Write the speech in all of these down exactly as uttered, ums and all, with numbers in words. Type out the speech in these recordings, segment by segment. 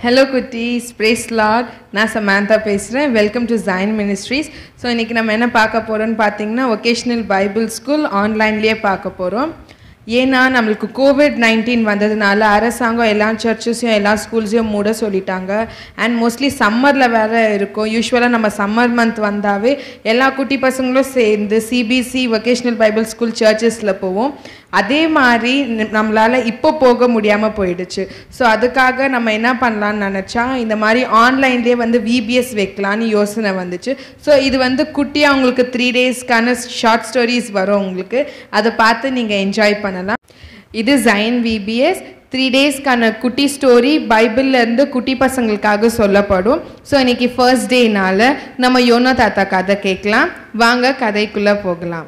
Hello Kutties, praise Lord. நான் Samantha பேசுறேன். Welcome to Zion Ministries. So இன்னைக்கு நம்ம என்ன பார்க்க போறோம்னு பாத்தீங்கன்னா vocational Bible school ஆன்லைன்லயே பார்க்க போறோம். ஏன்னா நம்மளுக்கு கோவிட் நைன்டீன் வந்ததுனால அரசாங்கம் எல்லா சர்ச்சஸையும் எல்லா ஸ்கூல்ஸையும் மூட சொல்லிட்டாங்க. அண்ட் மோஸ்ட்லி சம்மரில் வேறு இருக்கும். யூஸ்வலாக நம்ம சம்மர் மந்த் வந்தாவே எல்லா குட்டி பசங்களும் சேர்ந்து சிபிஎஸ்சி வொகேஷ்னல் பைபிள் ஸ்கூல் சர்ச்சஸில் போவோம். அதே மாதிரி நம்மளால் இப்போ போக முடியாமல் போயிடுச்சு. ஸோ அதுக்காக நம்ம என்ன பண்ணலான்னு நினச்சா இந்த மாதிரி ஆன்லைன்லேயே வந்து விபிஎஸ் வைக்கலான்னு யோசனை வந்துச்சு. ஸோ இது வந்து குட்டியாக உங்களுக்கு த்ரீ டேஸ்க்கான ஷார்ட் ஸ்டோரிஸ் வரும். உங்களுக்கு அதை பார்த்து நீங்கள் என்ஜாய் பண்ணலாம். இது ஜைன் விபிஎஸ் த்ரீ டேஸ்க்கான குட்டி ஸ்டோரி பைபிள்லேருந்து குட்டி பசங்களுக்காக சொல்லப்படும். ஸோ இன்னைக்கு ஃபர்ஸ்ட் டேனால நம்ம யோனா தாத்தா கதை கேட்கலாம். வாங்க கதைக்குள்ளே போகலாம்.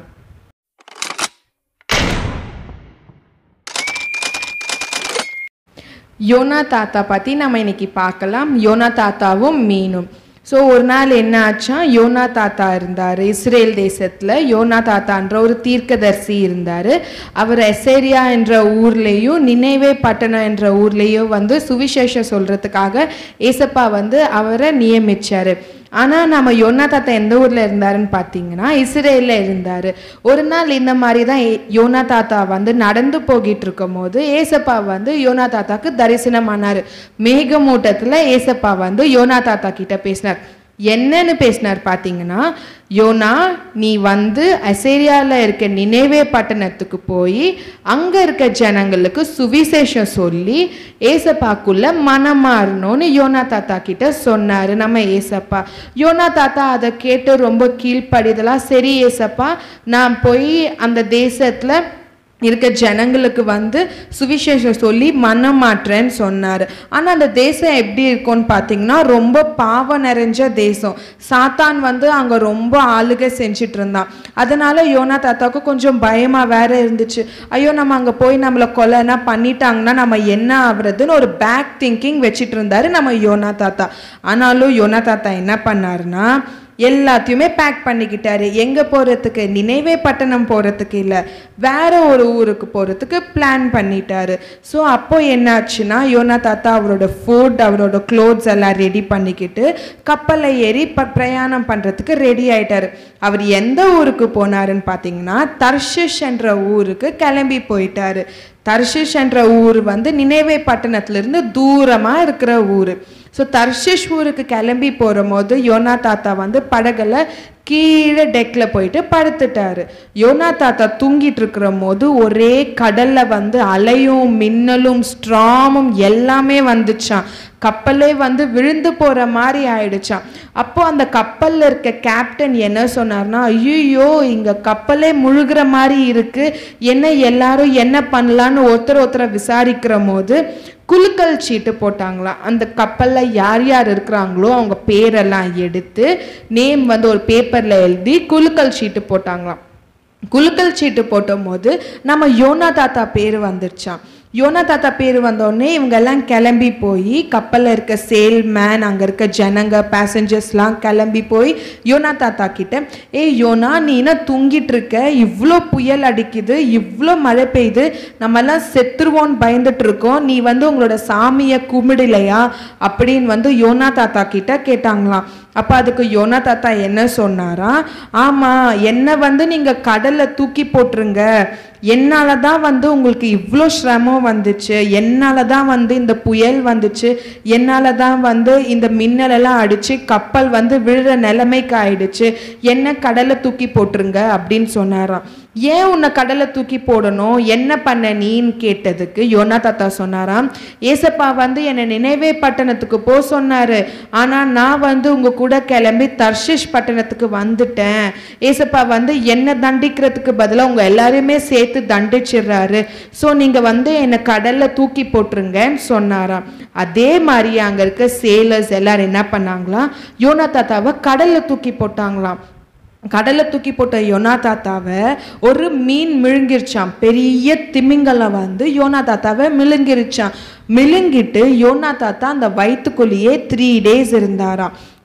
யோனா தாத்தா பற்றி நம்ம இன்னைக்கு பார்க்கலாம். யோனா தாத்தாவும் மீனும். ஸோ ஒரு நாள் என்ன ஆச்சா, யோனா தாத்தா இருந்தார் இஸ்ரேல் தேசத்தில். யோனா தாத்தான்ற ஒரு தீர்க்கதரிசி இருந்தார். அவர் எசேரியா என்ற ஊர்லேயும் நினைவே பட்டணம் என்ற ஊர்லேயும் வந்து சுவிசேஷம் சொல்கிறதுக்காக ஏசப்பா வந்து அவரை நியமித்தார். ஆனால் நம்ம யோனா தாத்தா எந்த ஊரில் இருந்தாருன்னு பார்த்தீங்கன்னா இஸ்ரேலில் இருந்தார். ஒரு நாள் இந்த மாதிரி தான் யோனா தாத்தா வந்து நடந்து போகிட்டு இருக்கும் போது ஏசப்பா வந்து யோனா தாத்தாக்கு தரிசனமானார். மேகமூட்டத்தில் ஏசப்பா வந்து யோனா தாத்தா கிட்ட பேசினார். என்னன்னு பேசினார் பார்த்தீங்கன்னா, யோனா நீ வந்து அசேரியாவில் இருக்க நினைவே பட்டணத்துக்கு போய் அங்கே இருக்க ஜனங்களுக்கு சுவிசேஷம் சொல்லி ஏசப்பாக்குள்ள மனம் மாறணும்னு யோனா தாத்தா கிட்ட சொன்னார் நம்ம ஏசப்பா. யோனா தாத்தா அதை கேட்டு ரொம்ப கீழ்ப்படிதலாக சரி ஏசப்பா நான் போய் அந்த தேசத்தில் இருக்க ஜனங்களுக்கு வந்து சுவிசேஷம் சொல்லி மனம் மாற்றேன்னு சொன்னார். ஆனால் அந்த தேசம் எப்படி இருக்கும்னு பார்த்தீங்கன்னா ரொம்ப பாவம் நிறைஞ்ச தேசம். சாத்தான் வந்து அங்கே ரொம்ப ஆளுகை செஞ்சுட்டு இருந்தான். அதனால யோனா தாத்தாவுக்கு கொஞ்சம் பயமாக வேற இருந்துச்சு. ஐயோ நம்ம அங்கே போய் நம்மளை கொலைனா பண்ணிட்டாங்கன்னா நம்ம என்ன ஆகுறதுன்னு ஒரு பேக் திங்கிங் வச்சுட்டு இருந்தாரு நம்ம யோனா தாத்தா. ஆனாலும் யோனா தாத்தா என்ன பண்ணாருன்னா எல்லாத்தையுமே பேக் பண்ணிக்கிட்டாரு. எங்கே போகிறதுக்கு? நினைவே பட்டணம் போகிறதுக்கு இல்லை, வேற ஒரு ஊருக்கு போகிறதுக்கு பிளான் பண்ணிட்டாரு. ஸோ அப்போ என்னாச்சுன்னா யோனா தாத்தா அவரோட ஃபுட் அவரோட க்ளோத்ஸ் எல்லாம் ரெடி பண்ணிக்கிட்டு கப்பலை ஏறி ப பிரயாணம் பண்ணுறதுக்கு ரெடி ஆயிட்டாரு. அவர் எந்த ஊருக்கு போனாருன்னு பார்த்தீங்கன்னா தர்ஷிஷ் என்ற ஊருக்கு கிளம்பி போயிட்டாரு. தர்ஷிஷ் என்ற ஊர் வந்து நினைவே பட்டணத்திலிருந்து தூரமாக இருக்கிற ஊர். ஸோ தர்ஷிஷ் ஊருக்கு கிளம்பி போகிற போது யோனா தாத்தா வந்து படகுல கீழே டெக்கில் போயிட்டு படுத்துட்டாரு. யோனா தாத்தா தூங்கிட்டு இருக்கிற போது ஒரே கடல்ல வந்து அலையும் மின்னலும் ஸ்ட்ராமும் எல்லாமே வந்துச்சான். கப்பலே வந்து விழுந்து போகிற மாதிரி ஆயிடுச்சான். அப்போ அந்த கப்பலில் இருக்க கேப்டன் என்ன சொன்னார்னா, ஐயோ இங்கே கப்பலே முழுகிற மாதிரி இருக்கு, என்ன எல்லாரும் என்ன பண்ணலான்னு ஒருத்தர் ஒருத்தரை விசாரிக்கிற போது குலுக்கல் சீட்டு போட்டாங்களாம். அந்த கப்பலில் யார் யார் இருக்கிறாங்களோ அவங்க பேரெல்லாம் எடுத்து நேம் வந்து ஒரு பேப்பரில் எழுதி குலுக்கல் சீட்டு போட்டாங்களாம். குலுக்கல் சீட்டு போட்டும் போது நம்ம யோனா தாத்தா பேர் வந்துருச்சான். யோனா தாத்தா பேர் வந்தோடனே இவங்கெல்லாம் கிளம்பி போய் கப்பலில் இருக்க சேல்மேன் அங்கே இருக்க ஜனங்க பேசஞ்சர்ஸ்லாம் கிளம்பி போய் யோனா தாத்தா கிட்ட, ஏய் யோனா நீ என்ன தூங்கிட்டு இருக்க, இவ்வளோ புயல் அடிக்குது, இவ்வளோ மழை பெய்யுது, நம்மெல்லாம் செத்துருவோன்னு பயந்துட்டு இருக்கோம், நீ வந்து உங்களோட சாமியை கும்பிடலையா அப்படின்னு வந்து யோனா தாத்தா கிட்ட கேட்டாங்களாம். அப்போ அதுக்கு யோனா தாத்தா என்ன சொன்னாரா, ஆமாம் என்னை வந்து நீங்கள் கடலில் தூக்கி போட்டுருங்க, என்னால் தான் வந்து உங்களுக்கு இவ்வளோ சிரமம் வந்துச்சு, என்னால் தான் வந்து இந்த புயல் வந்துச்சு, என்னால் தான் வந்து இந்த மின்னலெல்லாம் அடித்து கப்பல் வந்து விழுற நிலைமைக்கு ஆயிடுச்சு, என்ன கடலை தூக்கி போட்டுருங்க அப்படின்னு சொன்னாராம். ஏன் உன்னை கடலை தூக்கி போடணும், என்ன பண்ண நீன்னு கேட்டதுக்கு யோனா தாத்தா சொன்னாராம், ஏசப்பா வந்து என்னை நினைவே பட்டணத்துக்கு போ சொன்னாரு, ஆனால் நான் வந்து உங்க கூட கிளம்பி தர்ஷிஷ் பட்டணத்துக்கு வந்துட்டேன். ஏசப்பா வந்து என்னை தண்டிக்கிறதுக்கு பதிலாக உங்க எல்லாரையுமே சேர்த்து தண்டிச்சிடுறாரு. ஸோ நீங்க வந்து என்னை கடல்ல தூக்கி போட்டுருங்கன்னு சொன்னாராம். அதே மாதிரி அங்க இருக்க சேலர்ஸ் எல்லாரும் என்ன பண்ணாங்களாம், யோனா தாத்தாவை கடல்ல தூக்கி போட்டாங்களாம். கடலை தூக்கி போட்ட யோனா தாத்தாவை ஒரு மீன் மிழுங்கிருச்சான். பெரிய திமிங்கலம் வந்து யோனா தாத்தாவை மிழுங்கிருச்சான். மிழுங்கிட்டு யோனா தாத்தா அந்த வயிற்றுக்குள்ளேயே த்ரீ டேஸ் இருந்தாராம்.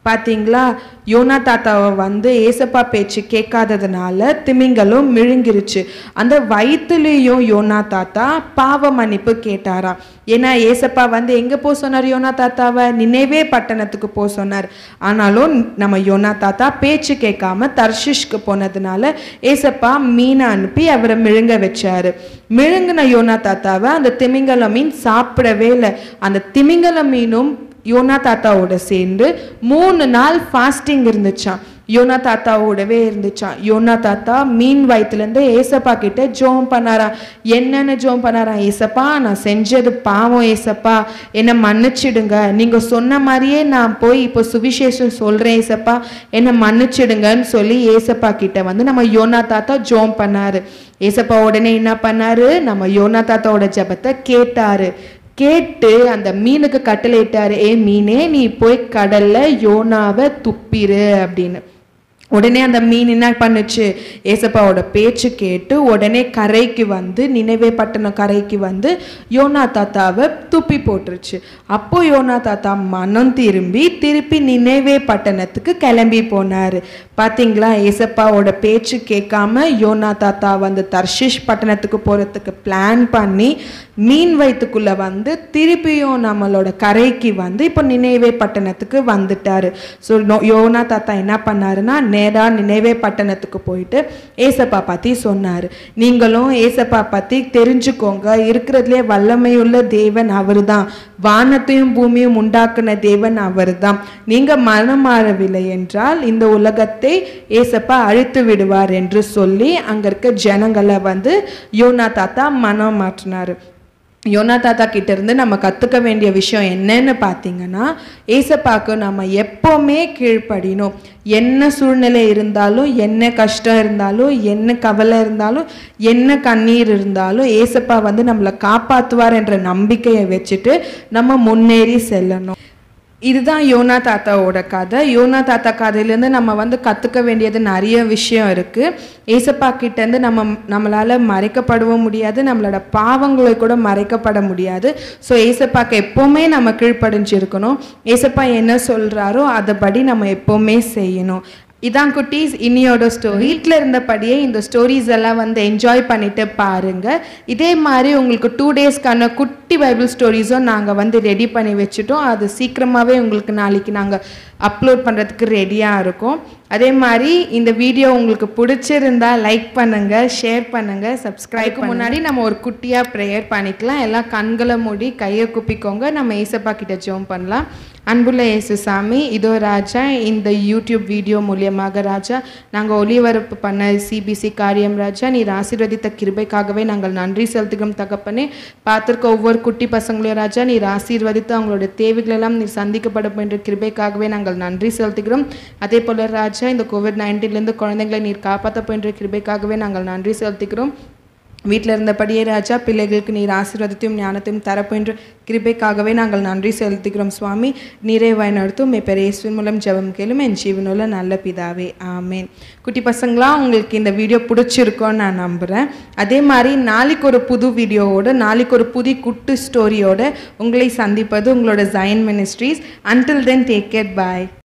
பார்த்தீங்களா, யோனா தாத்தாவை வந்து ஏசப்பா பேச்சு கேட்காததுனால திமிங்கலம் விழுங்கிருச்சு. அந்த வயிற்றுலேயும் யோனா தாத்தா பாவ மன்னிப்பு கேட்டாராம். ஏன்னா ஏசப்பா வந்து எங்கே போக சொன்னார்? யோனா தாத்தாவை நினைவே பட்டணத்துக்கு போக சொன்னார். ஆனாலும் நம்ம யோனா தாத்தா பேச்சு கேட்காம தர்ஷிஷ்க்கு போனதுனால ஏசப்பா மீனை அனுப்பி அவரை மிழுங்க வச்சாரு. மிழுங்கின யோனா தாத்தாவை அந்த திமிங்கல மீன் சாப்பிடவே இல்லை. அந்த திமிங்கல மீனும் யோனா தாத்தாவோட சேர்ந்து மூணு நாள் ஃபாஸ்டிங் இருந்துச்சான். யோனா தாத்தாவோடவே இருந்துச்சான். யோனா தாத்தா மீன் வயிற்றுலேருந்து ஏசப்பா கிட்ட ஜோம் பண்ணாரா. என்னென்னு ஜோம் பண்ணாரா? ஏசப்பா, நான் செஞ்சது பாவம் ஏசப்பா, என்னை மன்னிச்சிடுங்க. நீங்கள் சொன்ன மாதிரியே நான் போய் இப்போ சுவிசேஷம் சொல்கிறேன் ஏசப்பா, என்னை மன்னிச்சிடுங்கன்னு சொல்லி ஏசப்பா கிட்ட வந்து நம்ம யோனா தாத்தா ஜோம் பண்ணாரு. ஏசப்பா உடனே என்ன பண்ணாரு? நம்ம யோனா தாத்தாவோட ஜெபத்தை கேட்டாரு. கேட்டு அந்த மீனுக்கு கட்டளையிட்டாரு, ஏ மீனே, நீ போய் கடல்ல யோனாவை துப்பிரு அப்படின்னு. உடனே அந்த மீன் என்ன பண்ணுச்சு? ஏசப்பாவோட பேச்சு கேட்டு உடனே கரைக்கு வந்து, நினைவே பட்டணம் கரைக்கு வந்து யோனா தாத்தாவை துப்பி போட்டுருச்சு. அப்போ யோனா தாத்தா மனம் திரும்பி திருப்பி நினைவே பட்டணத்துக்கு கிளம்பி போனார். பார்த்தீங்களா, ஏசப்பாவோட பேச்சு கேட்காம யோனா தாத்தா வந்து தர்ஷிஷ் பட்டணத்துக்கு போகிறதுக்கு பிளான் பண்ணி மீன் வயிற்றுக்குள்ளே வந்து திருப்பியும் நம்மளோட கரைக்கு வந்து இப்போ நினைவே பட்டணத்துக்கு வந்துட்டார். ஸோ யோனா தாத்தா என்ன பண்ணாருன்னா, நேராக நினைவே பட்டணத்துக்கு போயிட்டு ஏசப்பா பற்றி சொன்னார். நீங்களும் ஏசப்பா பற்றி தெரிஞ்சுக்கோங்க, இருக்கிறதுலே வல்லமையுள்ள தேவன் அவர் தான், வானத்தையும் பூமியும் உண்டாக்குன தேவன் அவர் தான். நீங்கள் மனம் மாறவில்லை என்றால் இந்த உலகத்தை ஏசப்பா அழித்து விடுவார் என்று சொல்லி அங்கே இருக்க ஜனங்களை வந்து யோனா தாத்தா மனம் மாற்றினார். யோனா தாத்தா கிட்ட இருந்து நம்ம கற்றுக்க வேண்டிய விஷயம் என்னன்னு பார்த்தீங்கன்னா, ஏசப்பாக்கு நம்ம எப்போவுமே கீழ்ப்படினோம். என்ன சூழ்நிலை இருந்தாலும், என்ன கஷ்டம் இருந்தாலும், என்ன கவலை இருந்தாலும், என்ன கண்ணீர் இருந்தாலும் ஏசப்பா வந்து நம்மளை காப்பாற்றுவார் என்ற நம்பிக்கையை வச்சுட்டு நம்ம முன்னேறி செல்லணும். இதுதான் யோனா தாத்தாவோட கதை. யோனா தாத்தா கதையிலேருந்து நம்ம வந்து கற்றுக்க வேண்டியது நிறைய விஷயம் இருக்குது. ஏசப்பா கிட்டேருந்து நம்ம நம்மளால் மறைக்கப்படவும் முடியாது, நம்மளோட பாவங்களை கூட மறைக்கப்பட முடியாது. ஸோ ஏசப்பாக்கு எப்போவுமே நம்ம கீழ்ப்படிஞ்சிருக்கணும். ஏசப்பா என்ன சொல்கிறாரோ அதைப்படி நம்ம எப்போவுமே செய்யணும். இதான் குட்டீஸ் இன்னியோட ஸ்டோரி. வீட்டில் இருந்தபடியே இந்த ஸ்டோரிஸ் எல்லாம் வந்து என்ஜாய் பண்ணிட்டு பாருங்க. இதே மாதிரி உங்களுக்கு டூ டேஸ்க்கான குட்டி பைபிள் ஸ்டோரிஸும் நாங்கள் வந்து ரெடி பண்ணி வச்சுட்டோம். அது சீக்கிரமாகவே உங்களுக்கு நாளைக்கு நாங்கள் அப்லோட் பண்ணுறதுக்கு ரெடியாக இருக்கும். அதே மாதிரி இந்த வீடியோ உங்களுக்கு பிடிச்சிருந்தா லைக் பண்ணுங்கள், ஷேர் பண்ணுங்கள், சப்ஸ்கிரைபுக்கு முன்னாடி நம்ம ஒரு குட்டியாக ப்ரேயர் பண்ணிக்கலாம். எல்லாம் கண்களை மூடி கையை குப்பிக்கோங்க. நம்ம ஏசப்பா கிட்ட ஜெபம் பண்ணலாம். அன்புள்ள இயேசு சாமி, இதோ ராஜா, இந்த யூடியூப் வீடியோ மூலியமாக ராஜா நாங்கள் ஒளிபரப்பு பண்ண சிபிசி காரியம் ராஜா, நீர் ஆசீர்வதித்த கிருபைக்காகவே நாங்கள் நன்றி செலுத்துகிறோம் தகப்பனே. பார்த்துருக்க ஒவ்வொரு குட்டி பசங்களையும் ராஜா நீர் ஆசீர்வதித்து அவங்களோட தேவைகளெல்லாம் நீர் சந்திக்கப்படும் என்ற கிருபைக்காகவே நாங்கள் நன்றி செலுத்துகிறோம். அதே போல் ராஜா, இந்த கோவிட் நைன்டீன்லேருந்து குழந்தைங்களை நீர் காப்பாற்ற போன்ற கிருபைக்காகவே நாங்கள் நன்றி செலுத்துகிறோம். வீட்டில் இருந்தபடியே ராஜா பிள்ளைகளுக்கு நீர் ஆசீர்வாதத்தையும் ஞானத்தையும் தரப்போன்ற கிருபைக்காகவே நாங்கள் நன்றி செலுத்துகிறோம் சுவாமி. நீரே வழிநடத்தும் மெப்பர் இயேசுவின் மூலம் ஜெபம் கேளும் என் ஜீவனுள்ள நல்ல பிதாவே, ஆமேன். குட்டி பசங்களா, உங்களுக்கு இந்த வீடியோ பிடிச்சிருக்கோன்னு நான் நம்புகிறேன். அதே மாதிரி நாளைக்கு ஒரு புது வீடியோவோட, நாளைக்கு ஒரு புது குட்டு ஸ்டோரியோட உங்களை சந்திப்பது உங்களோட Zion ministries. Until then take care, பாய்.